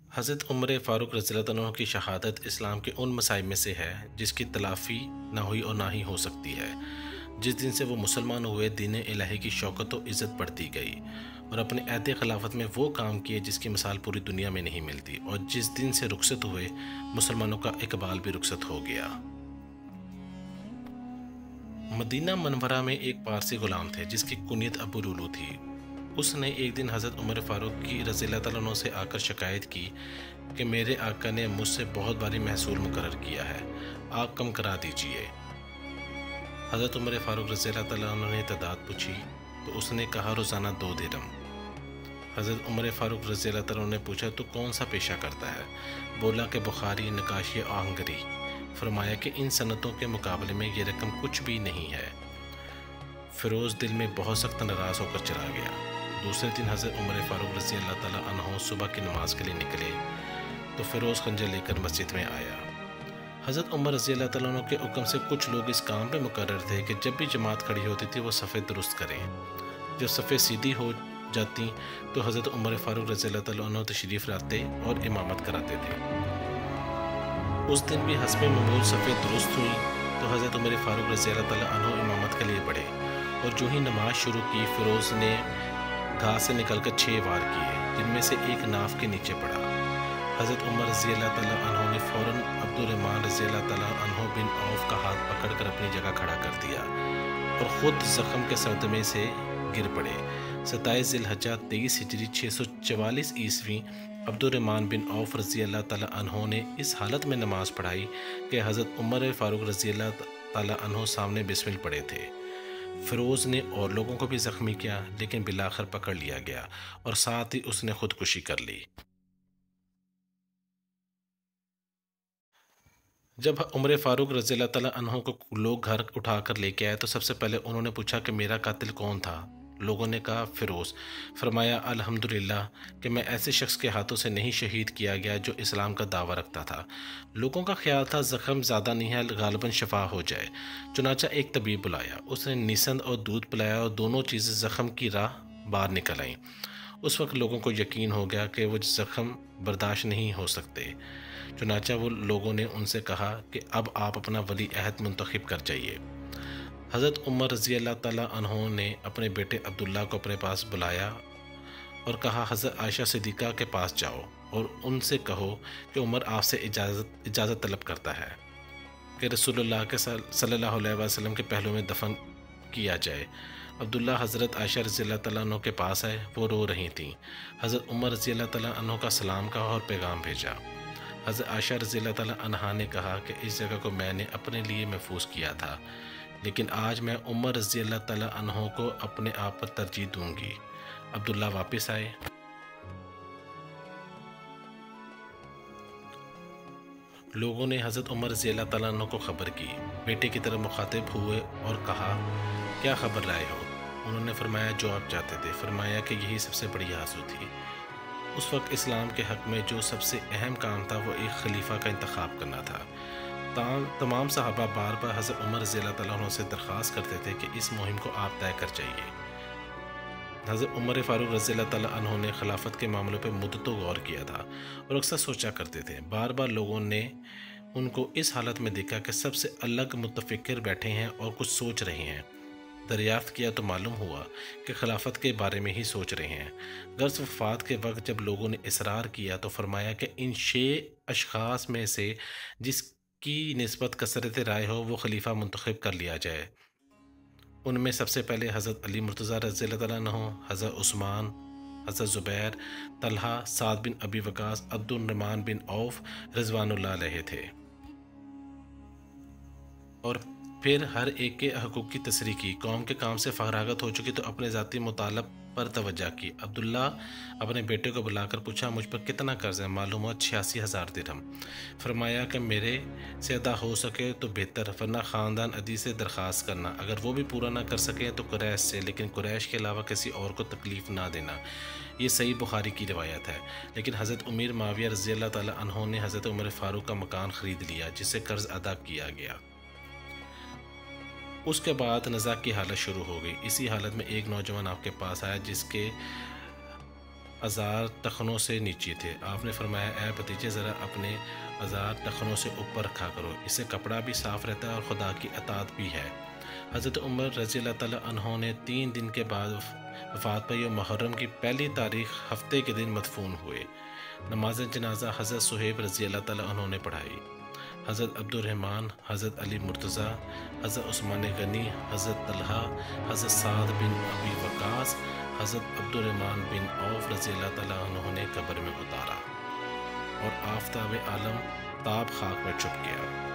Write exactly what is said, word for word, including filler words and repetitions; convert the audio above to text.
حضرت عمر فاروق رضی اللہ عنہ کی شہادت اسلام کے ان مصائب میں سے ہے جس کی تلافی نہ ہوئی اور نہ ہی ہو سکتی ہے۔ جس دن سے وہ مسلمان ہوئے، دین الہی کی شوکت و عزت بڑھتی گئی اور اپنے عہد خلافت میں وہ کام کیے جس کی مثال پوری دنیا میں نہیں ملتی، اور جس دن سے رخصت ہوئے مسلمانوں کا اقبال بھی رخصت ہو گیا۔ مدینہ منورہ میں ایک پارسی غلام تھے جس کی کنیت ابو لولو تھی۔ اس نے ایک دن حضرت عمر فاروق کی رضی اللہ عنہ سے آ کر شکایت کی کہ میرے آقا نے مجھ سے بہت باری محصول مقرر کیا ہے، آپ کم کرا دیجئے۔ حضرت عمر فاروق رضی اللہ عنہ نے تعداد پوچھی تو اس نے کہا روزانہ دو درہم۔ حضرت عمر فاروق رضی اللہ عنہ نے پوچھا تو کون سا پیشہ کرتا ہے؟ بولا کہ بخاری، نقاشی، آہنگری۔ فرمایا کہ ان صنعتوں کے مقابلے میں یہ رقم کچھ بھی نہیں ہے۔ فیروز دل میں بہت سخت ناراض ہو کر چلا گیا۔ دوسرے دن حضرت عمر فاروق رضی اللہ تعالیٰ عنہ صبح کی نماز کے لیے نکلے تو فیروز خنجر لے کر مسجد میں آیا۔ حضرت عمر رضی اللہ تعالیٰ عنہ کے حکم سے کچھ لوگ اس کام پہ مقرر تھے کہ جب بھی جماعت کھڑی ہوتی تھی وہ صفیں درست کریں۔ جب صفیں سیدھی ہو جاتی تو حضرت عمر فاروق رضی اللہ تعالیٰ عنہ تشریف لاتے اور امامت کراتے تھے۔ اس دن بھی حسب معمول صفیں درست ہوئی تو حضرت عمر فاروق رضی اللہ تعالیٰ عنہ امامت کے لیے بڑھے، اور جو ہی نماز شروع کی فیروز نے گھا سے نکل کر چھ وار کیے جن میں سے ایک ناف کے نیچے پڑا۔ حضرت عمر رضی اللہ تعالیٰ عنہ نے فوراً عبد الرحمن رضی اللہ تعالیٰ عنہ بن عوف کا ہاتھ پکڑ کر اپنی جگہ کھڑا کر دیا اور خود زخم کے صدمے سے گر پڑے۔ ستائیس ذی الحجہ تیئیس ہجری چھ سو چوالیس عیسوی عبد الرحمن بن عوف رضی اللہ تعالیٰ عنہ نے اس حالت میں نماز پڑھائی کہ حضرت عمر فاروق رضی اللہ تعالیٰ عنہ سامنے بسمل پڑے تھے۔ فیروز نے اور لوگوں کو بھی زخمی کیا لیکن بالآخر پکڑ لیا گیا اور ساتھ ہی اس نے خودکشی کر لی۔ جب عمر فاروق رضی اللہ تعالیٰ عنہ کو لوگ گھر اٹھا کر لے کے آئے تو سب سے پہلے انہوں نے پوچھا کہ میرا قاتل کون تھا؟ لوگوں نے کہا فیروز۔ فرمایا الحمدللہ کہ میں ایسے شخص کے ہاتھوں سے نہیں شہید کیا گیا جو اسلام کا دعویٰ رکھتا تھا۔ لوگوں کا خیال تھا زخم زیادہ نہیں ہے، غالباً شفا ہو جائے۔ چنانچہ ایک طبیب بلایا، اس نے نیسند اور دودھ پلایا اور دونوں چیزیں زخم کی راہ باہر نکل آئیں۔ اس وقت لوگوں کو یقین ہو گیا کہ وہ زخم برداشت نہیں ہو سکتے۔ چنانچہ وہ لوگوں نے ان سے کہا کہ اب آپ اپنا ولی عہد منتخب کر جائیے۔ حضرت عمر رضی اللہ تعالیٰ عنہ نے اپنے بیٹے عبداللہ کو اپنے پاس بلایا اور کہا حضرت عائشہ صدیقہ کے پاس جاؤ اور ان سے کہو کہ عمر آپ سے اجازت اجازت طلب کرتا ہے کہ رسول اللہ کے صلی اللہ علیہ وسلم کے پہلو میں دفن کیا جائے۔ عبداللہ حضرت عائشہ رضی اللہ تعالیٰ عنہ کے پاس آئے، وہ رو رہی تھیں۔ حضرت عمر رضی اللہ تعالیٰ عنہ کا سلام کہا اور پیغام بھیجا۔ حضرت عائشہ رضی اللہ تعالیٰ عنہ نے کہا کہ اس جگہ کو میں نے اپنے لیے محفوظ کیا تھا، لیکن آج میں عمر رضی اللہ تعالیٰ عنہ کو اپنے آپ پر ترجیح دوں گی۔ عبداللہ واپس آئے۔ لوگوں نے حضرت عمر رضی اللہ تعالیٰ عنہ کو خبر کی، بیٹے کی طرف مخاطب ہوئے اور کہا کیا خبر لائے ہو؟ انہوں نے فرمایا جو آپ چاہتے تھے۔ فرمایا کہ یہی سب سے بڑی آرزو تھی۔ اس وقت اسلام کے حق میں جو سب سے اہم کام تھا وہ ایک خلیفہ کا انتخاب کرنا تھا۔ تمام صحابہ بار بار حضرت عمر رضی اللہ تعالیٰ عنہ سے درخواست کرتے تھے کہ اس مہم کو آپ طے کر جائیے۔ حضرت عمر فاروق رضی اللہ تعالیٰ عنہ نے خلافت کے معاملوں پہ مدتوں غور کیا تھا اور اکثر سوچا کرتے تھے۔ بار بار لوگوں نے ان کو اس حالت میں دیکھا کہ سب سے الگ متفکر بیٹھے ہیں اور کچھ سوچ رہے ہیں۔ دریافت کیا تو معلوم ہوا کہ خلافت کے بارے میں ہی سوچ رہے ہیں۔ غرض وفات کے وقت جب لوگوں نے اصرار کیا تو فرمایا کہ ان چھ اشخاص میں سے جس کی نسبت کثرت رائے ہو وہ خلیفہ منتخب کر لیا جائے۔ ان میں سب سے پہلے حضرت علی مرتضیٰ رضی اللہ تعالیٰ عنہ، حضرت عثمان، حضرت زبیر، طلحہ، سعد بن ابی وقاص، عبد الرحمن بن عوف رضوان اللہ علیہ تھے، اور پھر ہر ایک کے حقوق کی تصریح کی۔ قوم کے کام سے فراغت ہو چکی تو اپنے ذاتی مطالب پر توجہ کی۔ عبداللہ اپنے بیٹے کو بلا کر پوچھا مجھ پر کتنا قرض ہے؟ معلوم ہوا چھیاسی ہزار درہم۔ فرمایا کہ میرے سے ادا ہو سکے تو بہتر، ورنہ خاندان عدی سے درخواست کرنا، اگر وہ بھی پورا نہ کر سکے تو قریش سے، لیکن قریش کے علاوہ کسی اور کو تکلیف نہ دینا۔ یہ صحیح بخاری کی روایت ہے۔ لیکن حضرت امیر معاویہ رضی اللہ تعالیٰ عنہ نے حضرت عمر فاروق کا مکان خرید لیا جس سے قرض ادا کیا گیا۔ اس کے بعد نزاع کی حالت شروع ہو گئی۔ اسی حالت میں ایک نوجوان آپ کے پاس آیا جس کے ہزار ٹخنوں سے نیچے تھے۔ آپ نے فرمایا اے بھتیجے ذرا اپنے ہزار ٹخنوں سے اوپر رکھا کرو، اس سے کپڑا بھی صاف رہتا ہے اور خدا کی اطاعت بھی ہے۔ حضرت عمر رضی اللہ تعالیٰ عنہ نے تین دن کے بعد وفات پائی اور محرم کی پہلی تاریخ ہفتے کے دن مدفون ہوئے۔ نماز جنازہ حضرت صہیب رضی اللہ تعالیٰ عنہ نے پڑھائی۔ حضرت عبد الرحمن، حضرت علی مرتضیٰ، حضرت عثمان غنی، حضرت طلحہ، حضرت سعد بن ابی وقاص، حضرت عبد الرحمن بن عوف رضی اللہ تعالیٰ عنہ نے قبر میں اتارا اور آفتاب عالم تاب خاک میں چھپ گیا۔